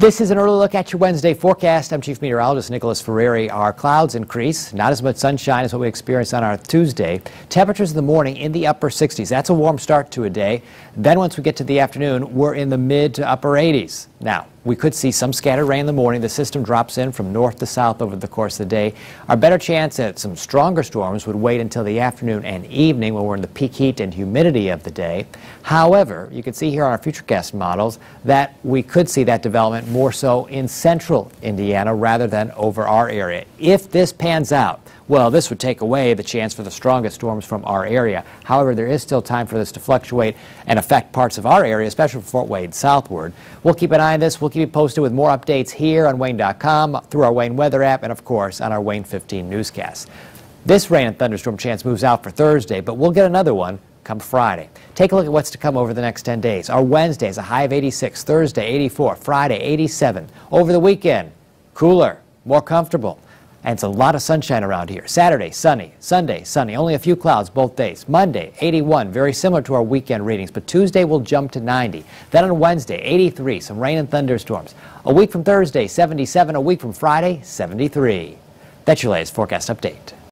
This is an early look at your Wednesday forecast. I'm Chief Meteorologist Nicholas Ferreri. Our clouds increase, not as much sunshine as what we experienced on our Tuesday. Temperatures in the morning in the upper 60s. That's a warm start to a day. Then once we get to the afternoon, we're in the mid to upper 80s. Now, we could see some scattered rain in the morning. The system drops in from north to south over the course of the day. Our better chance at some stronger storms would wait until the afternoon and evening when we're in the peak heat and humidity of the day. However, you can see here on our futurecast models that we could see that development more so in central Indiana rather than over our area. If this pans out, well, this would take away the chance for the strongest storms from our area. However, there is still time for this to fluctuate and affect parts of our area, especially from Fort Wayne southward. We'll keep an eye on this. We'll keep you posted with more updates here on Wayne.com, through our Wayne weather app, and of course on our Wayne 15 newscast. This rain and thunderstorm chance moves out for Thursday, but we'll get another one come Friday. Take a look at what's to come over the next 10 days. Our Wednesday is a high of 86, Thursday 84, Friday 87. Over the weekend, cooler, more comfortable. And it's a lot of sunshine around here. Saturday, sunny. Sunday, sunny. Only a few clouds both days. Monday, 81, very similar to our weekend readings. But Tuesday will jump to 90. Then on Wednesday, 83, some rain and thunderstorms. A week from Thursday, 77. A week from Friday, 73. That's your latest forecast update.